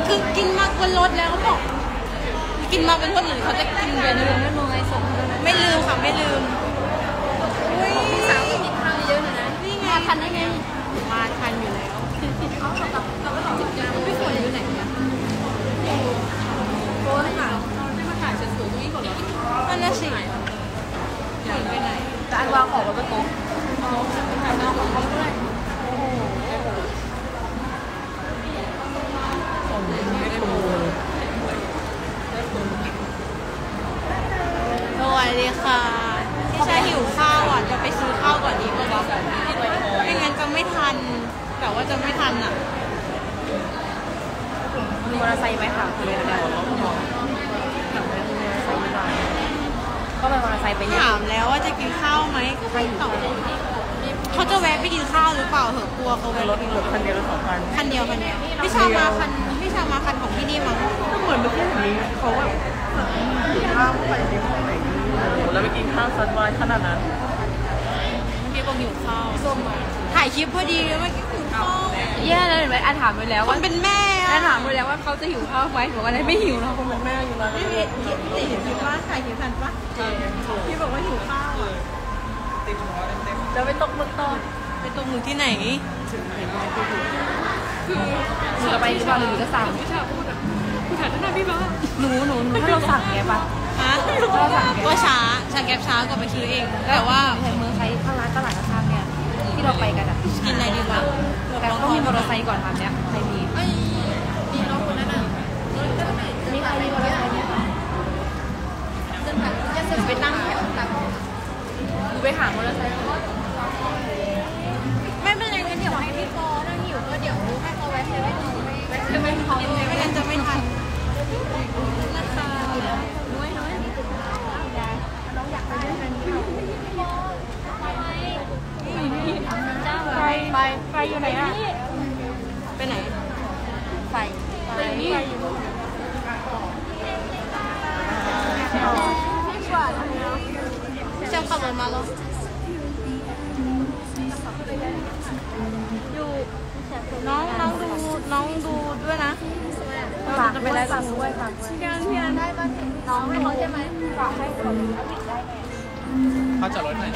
คือกินมาบนรถแล้วเขาบอกกินมาเป็นคนอื่นเขาจะกินเป็นไม่มองไงส่งไม่ลืมค่ะไม่ลืมพี่สาวก็กินข้าวเยอะเลยนะนี่ไงมาทันได้ไงมาทันอยู่แล้วเขากับพี่ฝนอยู่ไหนเนี่ยโอ้ยค่ะไม่มาถ่ายฉันสวยตรงนี้ก่อนเหรอนั่นน่ะสิฝนไปไหนแต่อันวางของไว้บนโต๊ะถ่ายหน้าของเขาด้วยสวัสดีค่ะพี่ชายหิวข้าวอ่ะจะไปซื้อข้าวก่อนดีกว่าไม่งั้นจะไม่ทันแต่ว่าจะไม่ทันอ่ะมีมอเตอร์ไซค์ไหมคะคุณเรียนแล้วก็ไปมอเตอร์ไซค์ไปถามแล้วว่าจะกินข้าวไหมก็ไม่ตอบเขาจะแวะไปกินข้าวหรือเปล่าเหอะกลัวเขาแวะรถคันเดียวหรือ2 คันคันเดียวพี่ชามาคันของที่นี่มั้งก็เหมือนเมื่อกี้เห็นนี้เขาแบบกินข้าวไปในห้องไหนแล้วไปกินข้าวซันวายขนาดนั้นพี่บอกหิวข้าวส้มถ่ายคลิปพอดีเลยว่าหิวข้าวแย่เลยเห็นไหมอันถามไปแล้วว่าเป็นแม่อันถามไปแล้วว่าเขาจะหิวข้าวไหมบอกว่าอะไรไม่หิวนะคนเป็นแม่อยู่แล้วพี่เห็นคลิปว่าถ่ายคลิปทันปะพี่บอกว่าหิวข้าวอ่ะจะไปตกหมึกต่อไปตกหมึกที่ไหนคือจะไปหรือเปล่าหรือจะสั่งพี่ชาพูดอ่ะคุณถ่ายท่านพี่บ้าหนูถ้าเราสั่งไงปะฮะว่าช้าแก๊ปช้ากว่าไปซื้อเองแต่ว่าเมืองไทยข้างร้านตลาดข้างเนี่ยที่เราไปกันอ่ะกินอะไรดีวะแต่ต้องมีมอเตอร์ไซค์ก่อนทำเนี้ยใครมีมีน้องคนนั้นน่ะมีใครมีมอเตอร์ไซค์ไหมคะจะไปนั่งดูไปหามอเตอร์ไซค์ไม่เป็นไรงั้นเดี๋ยวให้พี่ปอถ้าหิวก็เดี๋ยวให้เขาแวะเลยไม่พอไม่งั้นจะไม่ทันนะคะน้อยน้องอยากไปด้วยกันไฟอยู่ไหนอ่ะไปไหนไฟนี่เจ้าขับรถมาแล้วอยู่น้องดูด้วยนะฝากไปแล้วฝากด้วยฝากเพียนได้ป่ะน้องให้เขาใช่ไหมฝากให้เขาจอดรถไหน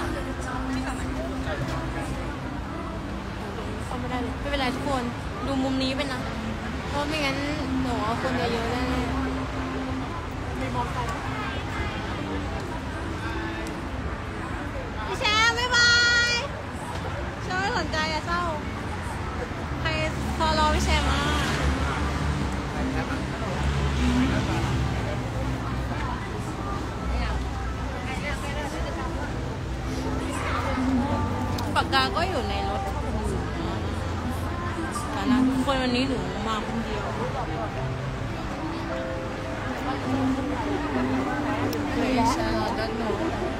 เขาไม่ได้เลยไม่เป็นไรทุกคนดูมุมนี้เป็นนะเพราะไม่งั้นหนูเอาคนเยอะๆแน่ๆไม่มองใครพี่แชมป์บ๊ายบายเชื่อไม่สนใจอย่าเศร้าใครพอรอพี่แชมป์มาปากกาก็อยู่ในรถแต่นะทุกคนวันนี้หนูมาคนเดียวใช่เราจะหนู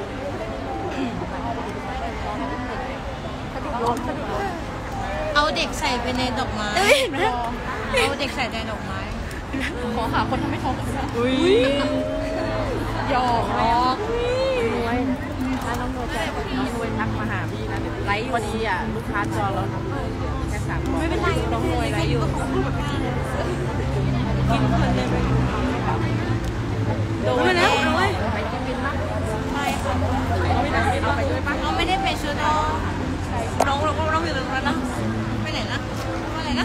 เอาเด็กใส่ไปในดอกไม้เอาเด็กใส่ในดอกไม้ขอหาคนทำให้ท้องหยอกด้วยถ้าน้องโนจะน้องโนทักมาหาพี่นะไลฟ์พอดีอ่ะลูกค้าจอเราแค่3 คนไม่เป็นไรน้องโนไลฟ์อยู่กินเพลินเลยโดนแล้วไปกินบินมั้ยไปค่ะเราไม่ได้ไปชุดน้องเราก็ต้องอยู่ตรงนั้นนะไปไหนนะอะไรนะ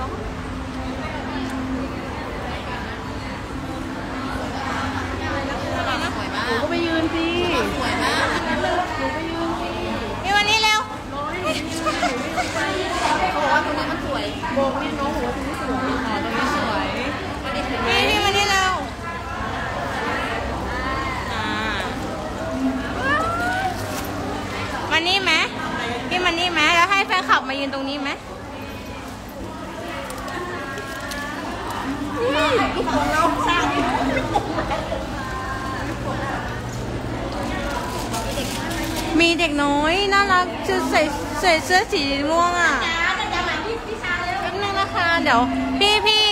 หนูก็ไปยืนสิสวยมากหนูไปยืนนี่วันนี้เร็วเขาบอกว่าคนนี้มันสวยบอกนี่น้องบอกว่าคนนี้สวยตรงนี้สวยนี่วันนี้เร็วมันนี่ไหมพี่มันนี่ไหมแล้วให้แฟนคลับมายืนตรงนี้ไหมลูกของเราสร้างมีเด็กน้อยน่ารักจะใส่เสื้อสีม่วงอ่ะแป๊บนึงนะคะเดี๋ยวพี่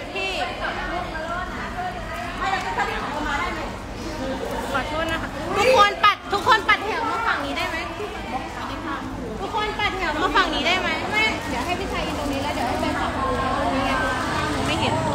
ขอโทษนะคะทุกคนปัดแถวมาฝั่งนี้ได้ไหมทุกคนปัดแถวมาฝั่งนี้ได้ไหมไม่เดี๋ยวให้พี่ชายยืนตรงนี้แล้วเดี๋ยวให้แฟนคลับดูตรงนี้ไงไม่เห็น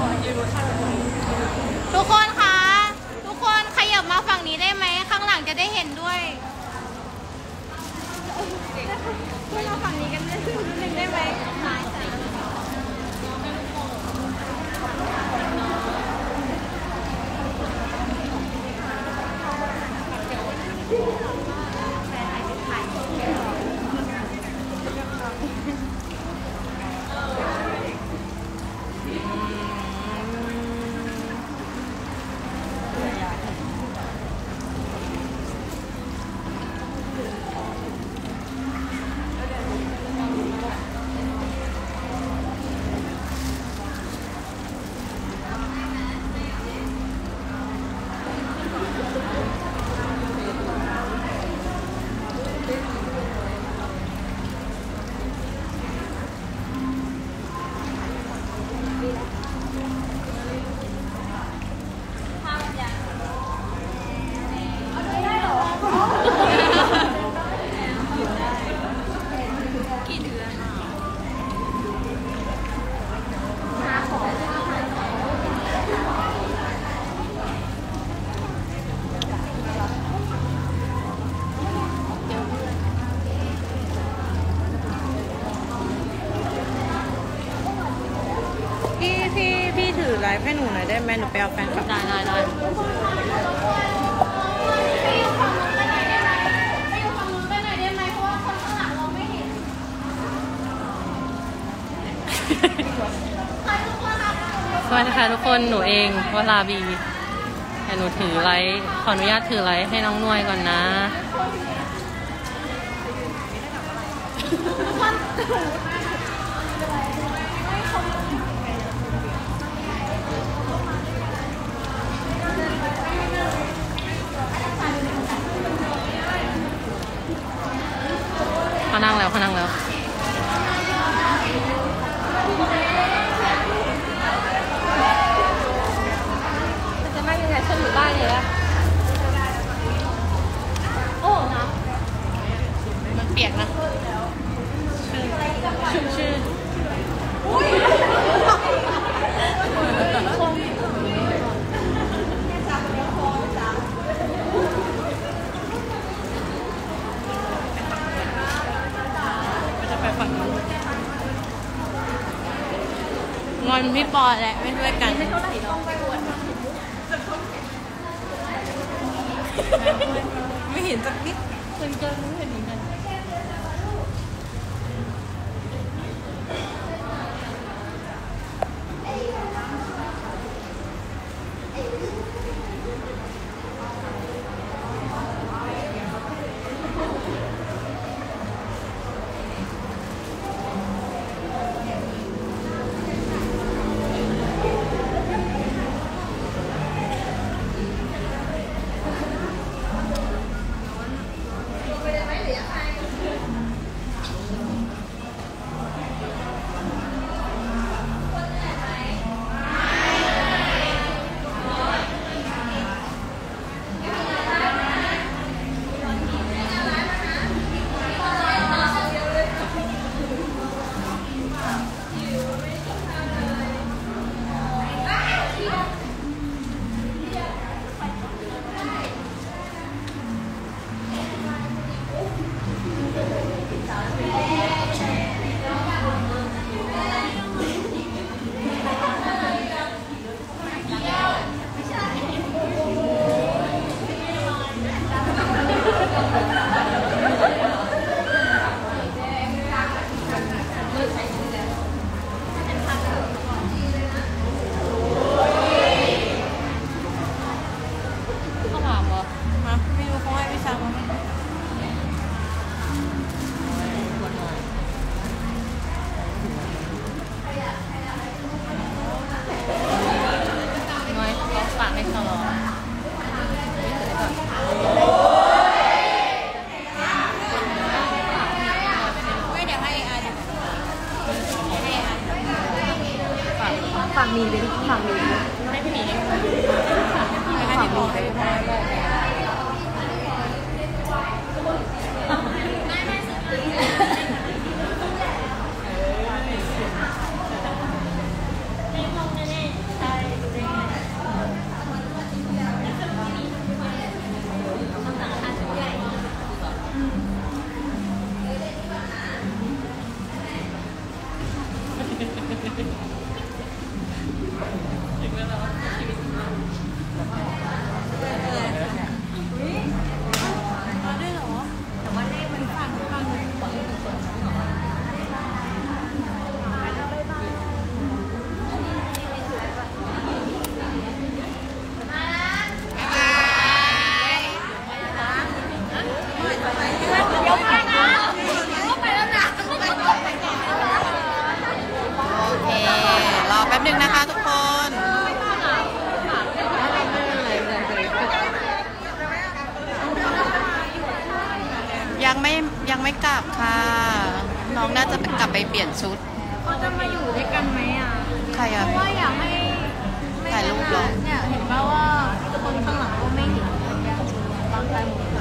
ฟ์ให้หนูหน่อยได้ไหมหนูไปเอาแฟนคลับได้สวัสดีค่ะทุกคนหนูเองวลาบีแต่หนูถือไลฟ์ขออนุญาตถือไลฟ์ให้น้องนวยก่อนนะเขานั่งแล้วจะนั่งยังไงฉันอยู่บ้านเลยอะโอ้นะมันเปียกนะชื่นงอนพี่ปอแหละไม่ด้วยกันไม่เห็นสักนิดเกินไม่เห็นเหมือนกันฝั่งมีเลยฝั่งมีให้พี่หมีให้พี่หมีไปแป๊บนึงนะคะทุกคนยังไม่กลับค่ะน้องน่าจะกลับไปเปลี่ยนชุดเขาจะมาอยู่ด้วยกันไหมอ่ะใครอ่ะเพราะว่าอยากให้ถ่ายรูปเหรอเนี่ยเห็นป่าวว่าคนข้างหลังก็ไม่เห็นบางใจหมด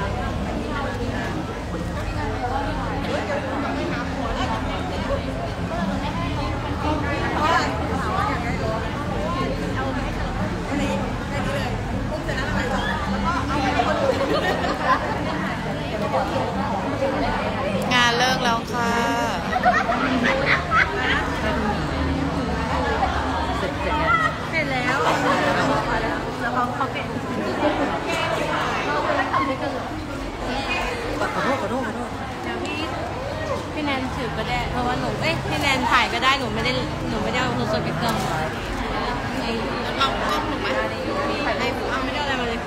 งานเลิกแล้วค่ะเสร็จแล้วนูไม่ได้เอาโทรศัพท์ไปเครื่องเอากล้องลงไหมให้ผมไม่ได้อะไรมาเลย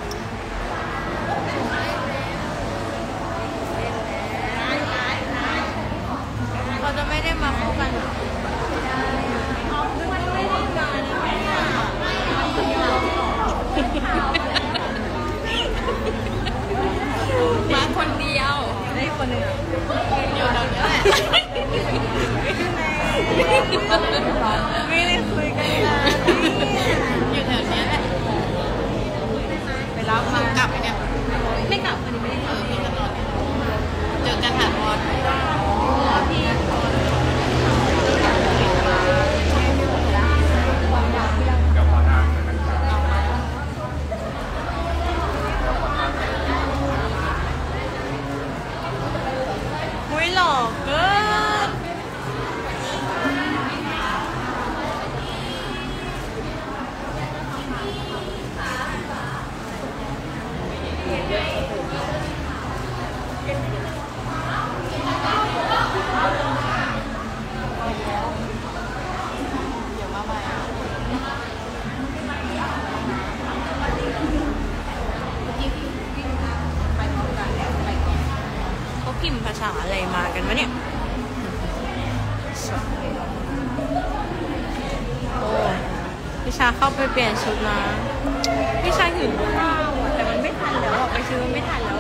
เขาจะไม่ได้มาคู่กันมาคนเดียวได้คนหนึ่งอยู่ตรงนี้แหละไม่ได้คุยกันนะอยู่แถวนี้แหละไปรับมากลับเนี่ยไม่กลับวันนี้ไม่ได้กลับพี่กันนอนเจอกันหาบอลพี่หล่อเกินพิมพ์ภาษาอะไรมากันวะเนี่ยโอ้พี่ชาเข้าไปเปลี่ยนชุดนะพี่ชาหิวข้าวแต่มันไม่ทันแล้วไปซื้อไม่ทันแล้ว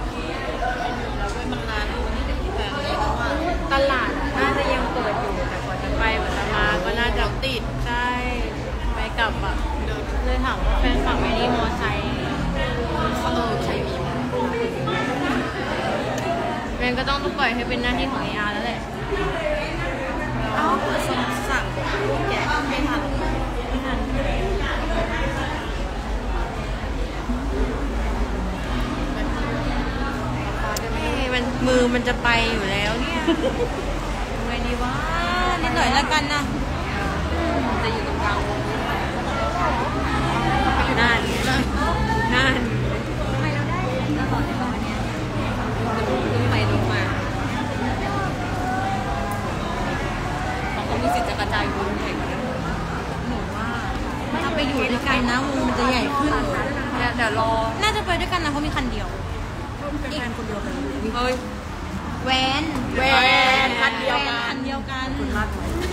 มันนานแต่ว่าตลาดน่าจะยังเปิดอยู่แต่กว่าจะไปกว่าจะมาก็น่าจะติดใช่ไปกลับอ่ะเลยถามว่าแฟนฝั่งไม่ได้มอไซค์ใครมีเรนก็ต้องปล่อยให้เป็นหน้าที่ของอาแล้วแหละเอ้าสั่งแกะไม่ทันมันมือมันจะไปอยู่แล้วเนี่ยไงดีวะนิดหน่อยแล้วกันนะจะอยู่ตรงกลางนั่นไม่เราได้ตลอดในวันนี้ดูไปดูมาเขามีสิทธิ์จะกระจายวงใหญ่กว่านั้นหนูว่าถ้าไปอยู่ด้วยกันนะวงมันจะใหญ่ขึ้นเดี๋ยวรอน่าจะไปด้วยกันนะเพราะมีคันเดียวอีกคันคนเดียวกันเฮ้ยแวนคันเดียวกันคุณมาก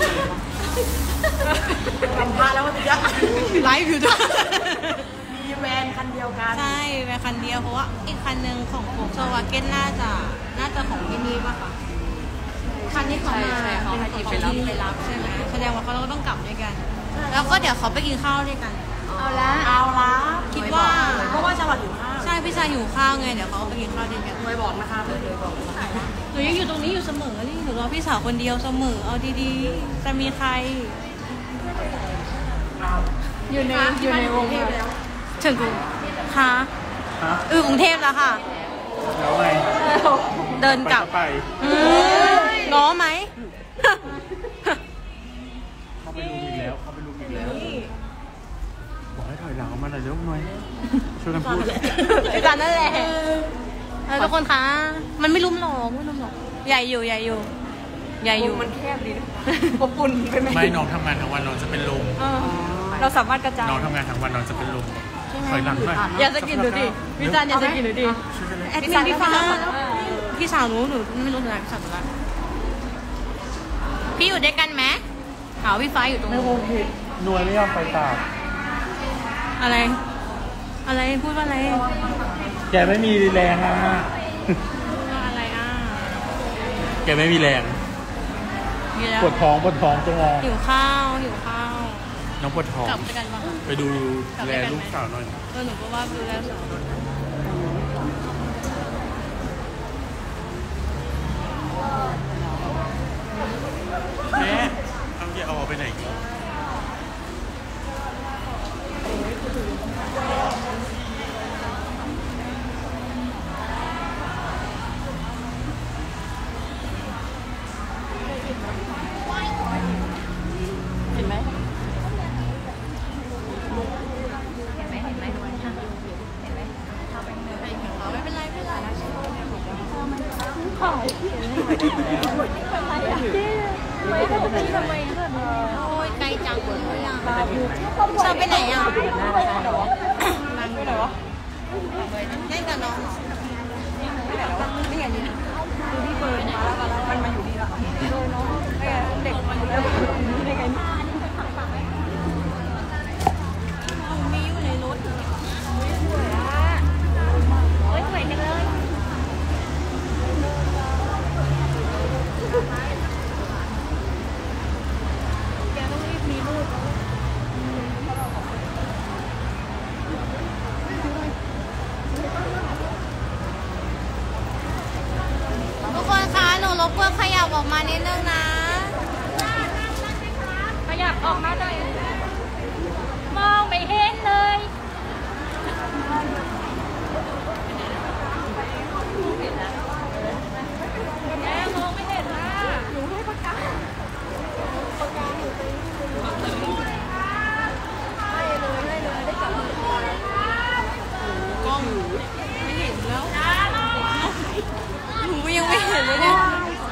ทำพาแล้วว่าจะไลฟ์อยู่ด้วยมีแวนคันเดียวกันใช่แวนคันเดียวเพราะว่าอีกคันหนึ่งของโฟล์คสวาเก้นน่าจะของที่นี่ป่ะคะคันที่เขามาเขาให้ทีไปรับใช่ไหมแสดงว่าเขาต้องกลับด้วยกันแล้วก็เดี๋ยวเขาไปกินข้าวด้วยกันเอาละคิดว่าเพราะว่าจังหวัดอยู่ข้าวใช่พี่ชายหิวข้าวไงเดี๋ยวเขาไปกินข้าวด้วยกันไม่บอกนะคะไม่เคยบอกหนูยังอยู่ตรงนี้อยู่เสมอนี่หนูรอพี่สาวคนเดียวเสมอเอาดีๆจะมีใครอยู่ในวงแล้วถึงค่ะกรุงเทพแล้วค่ะแล้วไงเดินกลับง้อไหมเข้าไปรูมอีกแล้วบอกให้ถอยหลังมาหน่อยเร็วหน่อยช่วยกันพูดด้วยกันนั่นแหละทุกคนคะมันไม่ลุ่มหรอกใหญ่อยู่มันแคบดีอบอุ่นเป็นไหมไม่น้องทำงานทั้งวันน้องจะเป็นลมเราสามารถกระจายน้องทำงานทั้งวันน้องจะเป็นลมถอยหลังหน่อยอย่าจะกินดูดิวิจารณ์อย่าจะกินดูดิแอดมินพี่ฟ้าพี่สาวหนูไม่รู้นะพี่สาวหนูละพี่อยู่ด้วยกันไหมหาพี่ฟ้าอยู่ตรงนี้นวลไม่ยอมไปตากอะไรพูดว่าอะไรแกไม่มีแรงอ่ะอะไรแกไม่มีแรงปวดท้องจังเลยหิวข้าวน้องปวดท้องกลับด้วยกันบ้างไปดูแลลูกสาวหน่อยหนูก็ว่าดูแลสาวแม่เอาจะเอาไปไหนเห็นไหมไม่เป็นไรขอไม่เป็นไรชอบไปไหนอ่ะนั่งไปไหนวะเล่นกับน้องนี่ไงนี่ดูที่เบิร์นมาแล้วมันมาอยู่นี่ละเด็กมาอยู่แล้วได้ไงมีอยู่ในรถเฮ้ยสวยจังเลยแกต้องรีบมีลูกทุกคนคะหนูรบกวนขยับออกมานิดนึงนะขยับออกมาหน่อยมองไม่เห็นเลยแม่มองไม่เห็นนะหนูให้ประกาศได้จับมือกล้องไม่เห็นแล้วหนูยังไม่เห็นเลยเนี่ย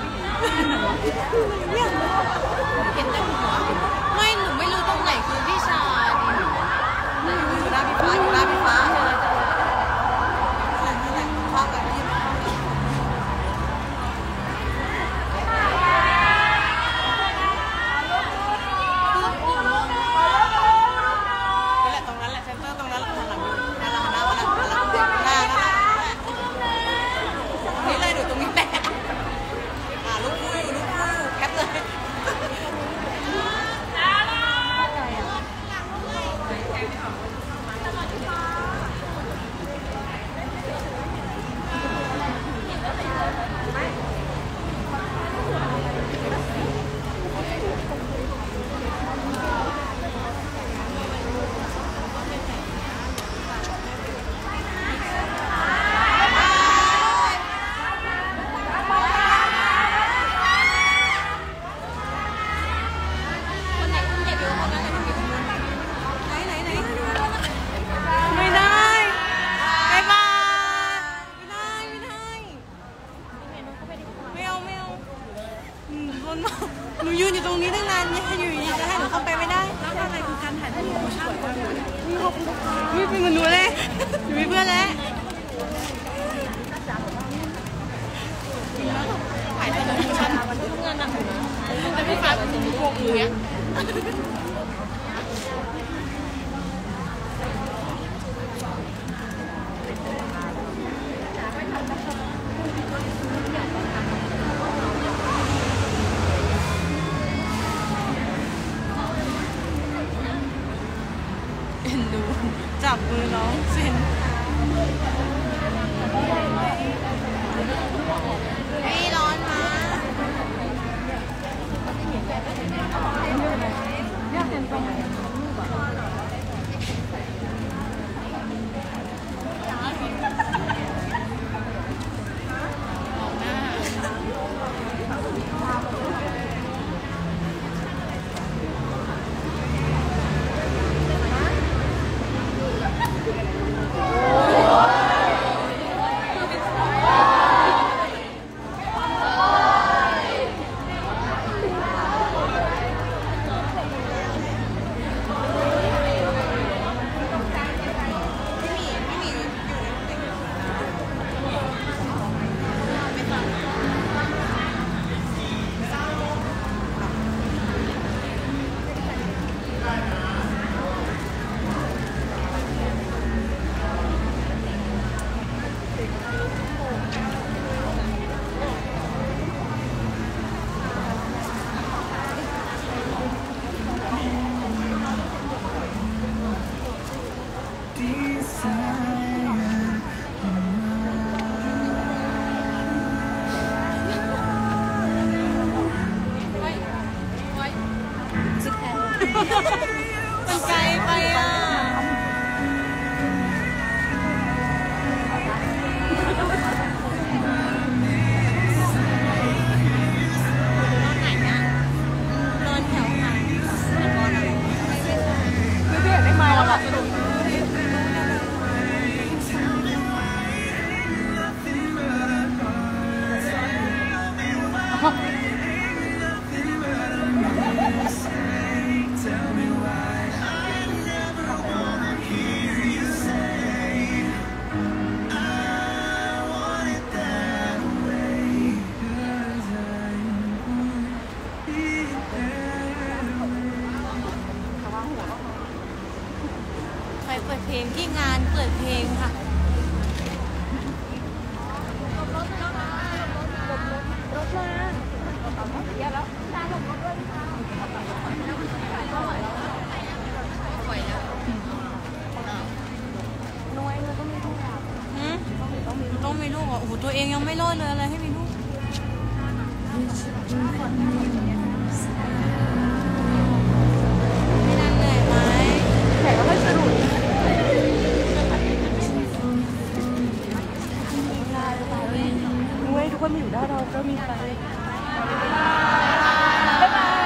เห็นแต่หัวไม่หนูไม่รู้ตรงไหนคือพี่ชายอยู่หน้าพี่ฟ้าอยู่หน้าพี่ฟ้าภาพแบบนี้ตรงนั้นแหละเซนเตอร์ตรงนั้นแหละหันหลังอยู่หันหลังหน้ามาแล้วหันหลังหน้านี่เลยหนูตรงนี้แหละลูกคู่อยู่แคปเลยไม่ได้บ๊ายบายไม่เอาหนูยืนอยู่ตรงนี้ตั้งนานเนี่ยอยู่ดีจะให้หนูเข้าไปไม่ได้แล้วอะไรคือการถ่ายรูปช่างไม่เป็นเหมือนหนูเลยหนูมีเพื่อนแล้วถ่ายแต่ละชั้นมันทุกงานหนักอยู่นะแต่พี่ฟ้าเป็นพวกมือเนี่ยจับมือน้องเซ็นไม่ร้อนนะมันไกลไปอ่ะนอนแถวไหนนอนอะไรไม่เปลี่ยนได้ไหมล่ะเปิดเพลงที่งานเปิดเพลงค่ะต้องมีลูกเหรอโอ้โหตัวเองยังไม่รอดเลยอะไรให้มีลูกไม่นั่นเหนื่อยไหมแต่ก็ไม่สนุกเว้ยทุกคนมาอยู่ด้านเราก็มีไฟบ๊ายบาย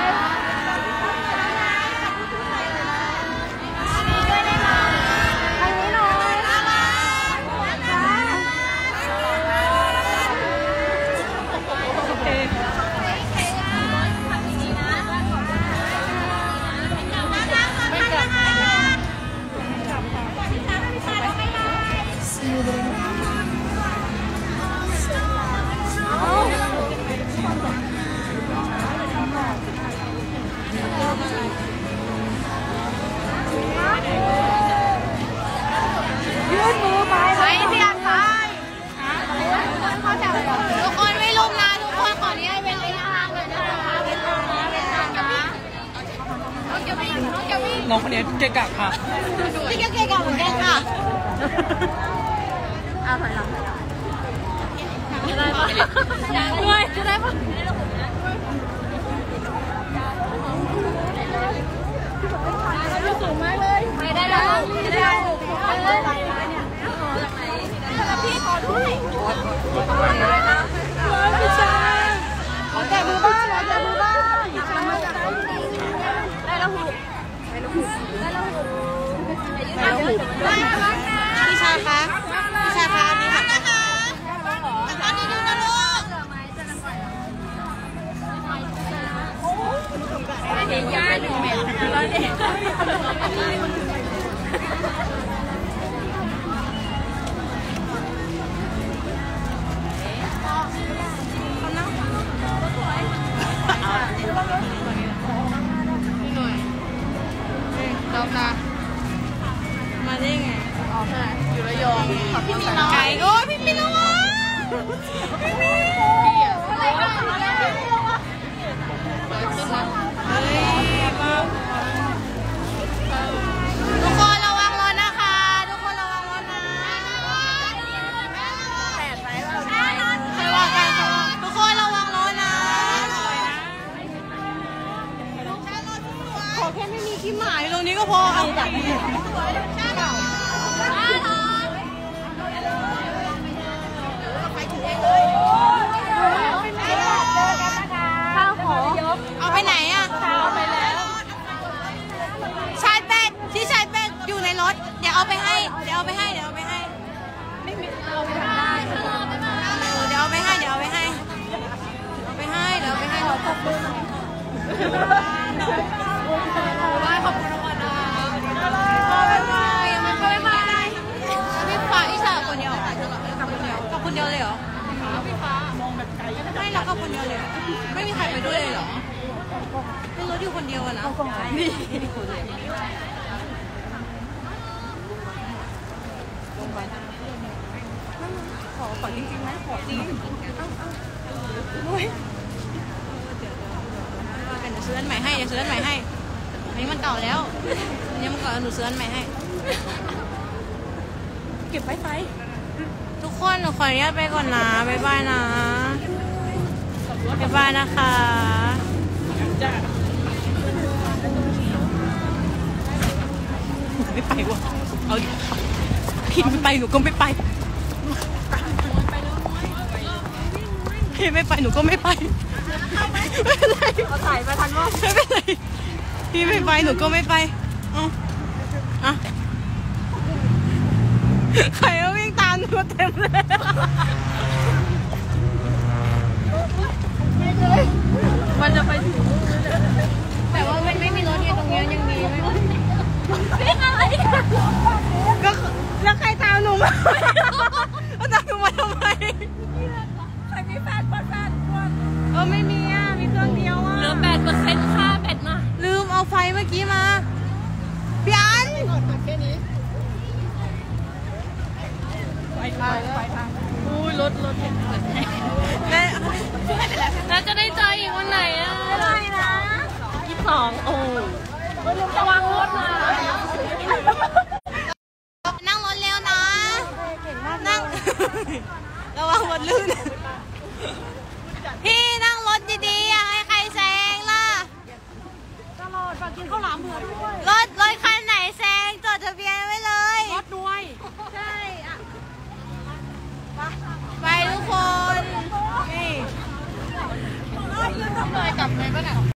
น้องคนนี้เกะกะค่ะพี่ก็เกะกะเหมือนกันค่ะถอยหลังจะได้ปะด้วยจะได้ปะสูงมากเลยไม่ได้แล้วจะได้พี่ขอด้วยพี่ชายขอแกะมือบ้างขอแกะมือบ้างได้แล้วหูพี่ชายคะพี่ชายคะนี่ค่ะอันนี้ดูนะลูกเด็กย่าหนึ่งเม็ดแล้วเด็กมาได้ไงอ๋อใช่อยู่ระยองพี่มีไก่โอ้ยพี่มีระวังพี่อ่ะอะไรกันทุกคนระวังรถนะคะทุกคนระวังรถนะไม่ว่ากันทุกคนระวังรถนะขอแค่ไม่มีขี้หมาอยู่ตรงนี้ก็พอเอาจับเอาไปไหนอ่ะเอาไปแล้วชาร์จแบตที่ชาร์จแบตอยู่ในรถเดี๋ยวเอาไปให้เดี๋ยวเอาไปให้ไม่มีเอาไปได้เดี๋ยวเอาไปให้เดี๋ยวเอาไปให้ขอบคุณขอบคุณทุกคนนะบ๊ายบายพี่ฟ้าอีสานคนเดียวกับคนเดียวเลยเหรอพี่ฟ้ามองแบบไกลไม่เรากับคนเดียวเลยไม่มีใครไปด้วยเลยเหรอเป็นรถอยู่คนเดียวอะนะนี่ขอจริงๆไหมขอจริงเฮ้ยว่ากันจะซื้ออันใหม่ให้จะซื้ออันใหม่ให้อันนี้มันเก่าแล้วอันนี้มันเก่าแล้วหนูซื้ออันใหม่ให้เก็บไปทุกคนหนูขออนุญาตไปก่อนนะบ๊ายบายนะบ๊ายบายนะคะไม่ไปวะเอาพี่ไม่ไปหนูก็ไม่ไปพี่ไม่ไปหนูก็ไม่ไปไม่เป็นไรเขาถ่ายมาทันว่าไม่เป็นไรพี่ไม่ไปหนูก็ไม่ไปอ่ะใครก็วิ่งตามหนูเต็มเลยมันจะไปถึงแต่ว่ามันไม่มีรถเนี่ยตรงนี้ยังมีไม่อะไรก็แล้วใครตามหนูมาตามหนูมาทำไมใครมีแฟนไม่มีอ่ะมีเครื่องเดียวอ่ะเหลือ8%ค่าแบตมาลืมเอาไฟเมื่อกี้มาพี่อัน 2โอ้ระวังรถนะนั่งรถเร็วนะนั่งระวังรถลื่นพี่นั่งรถดีๆอย่าให้ใครแซงล่ะตลอดฝากกินข้าวหลามเผื่อด้วยรถคันไหนแซงจดทะเบียนไว้เลยรถด้วยใช่ไปทุกคนนี่เลยกลับไปป่ะเนี่ย